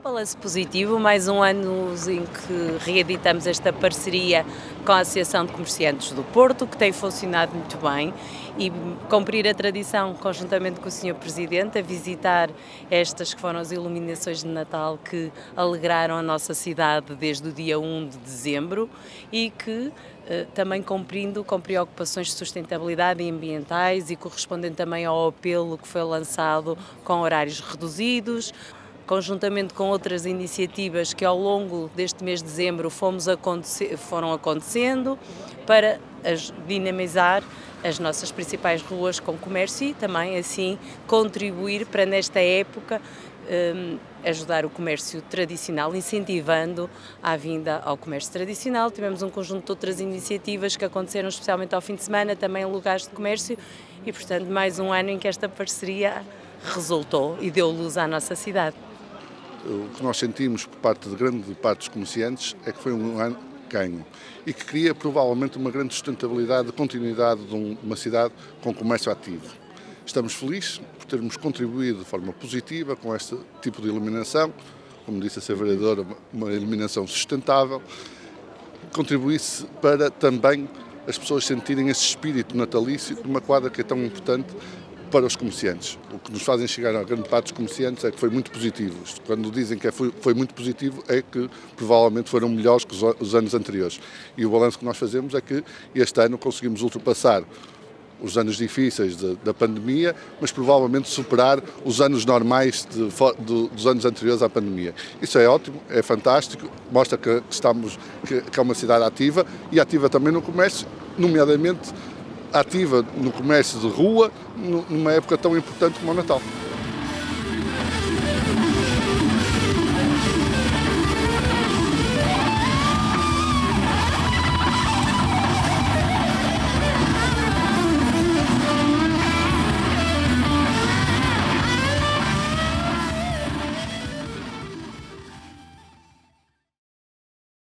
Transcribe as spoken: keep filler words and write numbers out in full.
Balanço positivo, mais um ano em que reeditamos esta parceria com a Associação de Comerciantes do Porto, que tem funcionado muito bem, e cumprir a tradição, conjuntamente com o senhor Presidente, a visitar estas que foram as iluminações de Natal que alegraram a nossa cidade desde o dia um de dezembro e que eh, também cumprindo com preocupações de sustentabilidade e ambientais e correspondendo também ao apelo que foi lançado com horários reduzidos, conjuntamente com outras iniciativas que ao longo deste mês de dezembro fomos acontecer, foram acontecendo para as, dinamizar as nossas principais ruas com comércio e também assim contribuir para nesta época um, ajudar o comércio tradicional, incentivando a vinda ao comércio tradicional. Tivemos um conjunto de outras iniciativas que aconteceram especialmente ao fim de semana, também em lugares de comércio e portanto mais um ano em que esta parceria resultou e deu luz à nossa cidade. O que nós sentimos por parte de grande parte dos comerciantes é que foi um ano ganho e que cria provavelmente uma grande sustentabilidade de continuidade de uma cidade com comércio ativo. Estamos felizes por termos contribuído de forma positiva com este tipo de iluminação, como disse a senhora vereadora, uma iluminação sustentável, contribuísse para também as pessoas sentirem esse espírito natalício de uma quadra que é tão importante para os comerciantes. O que nos fazem chegar a grande parte dos comerciantes é que foi muito positivo. Quando dizem que foi, foi muito positivo é que provavelmente foram melhores que os, os anos anteriores. E o balanço que nós fazemos é que este ano conseguimos ultrapassar os anos difíceis de, da pandemia, mas provavelmente superar os anos normais de, de, dos anos anteriores à pandemia. Isso é ótimo, é fantástico, mostra que, estamos, que, que é uma cidade ativa e ativa também no comércio, nomeadamente ativa no comércio de rua, numa época tão importante como o Natal.